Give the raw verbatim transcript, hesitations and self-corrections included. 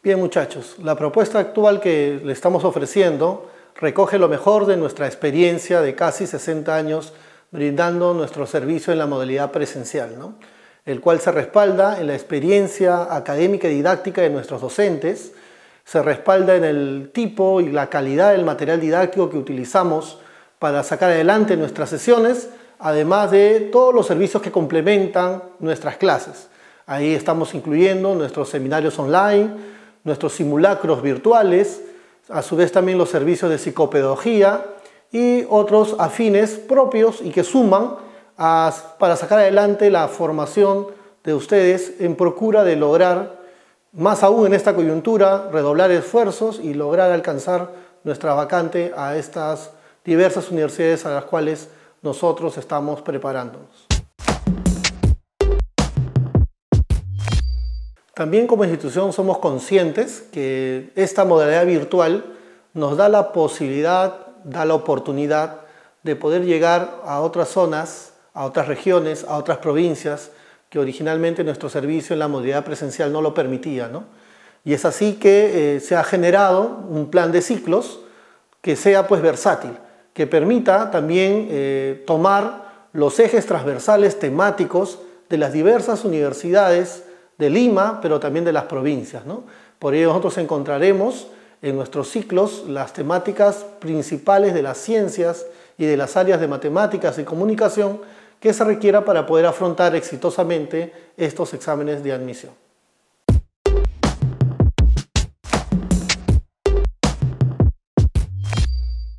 Bien, muchachos, la propuesta actual que le estamos ofreciendo recoge lo mejor de nuestra experiencia de casi sesenta años brindando nuestro servicio en la modalidad presencial, ¿no? El cual se respalda en la experiencia académica y didáctica de nuestros docentes, se respalda en el tipo y la calidad del material didáctico que utilizamos para sacar adelante nuestras sesiones, además de todos los servicios que complementan nuestras clases. Ahí estamos incluyendo nuestros seminarios online, nuestros simulacros virtuales, a su vez también los servicios de psicopedagogía y otros afines propios y que suman a, para sacar adelante la formación de ustedes en procura de lograr, más aún en esta coyuntura, redoblar esfuerzos y lograr alcanzar nuestra vacante a estas diversas universidades a las cuales nosotros estamos preparándonos. También como institución somos conscientes que esta modalidad virtual nos da la posibilidad, da la oportunidad de poder llegar a otras zonas, a otras regiones, a otras provincias que originalmente nuestro servicio en la modalidad presencial no lo permitía, ¿no? Y es así que eh, se ha generado un plan de ciclos que sea pues versátil, que permita también eh, tomar los ejes transversales temáticos de las diversas universidades de Lima, pero también de las provincias, ¿no? Por ello nosotros encontraremos en nuestros ciclos las temáticas principales de las ciencias y de las áreas de matemáticas y comunicación que se requiera para poder afrontar exitosamente estos exámenes de admisión.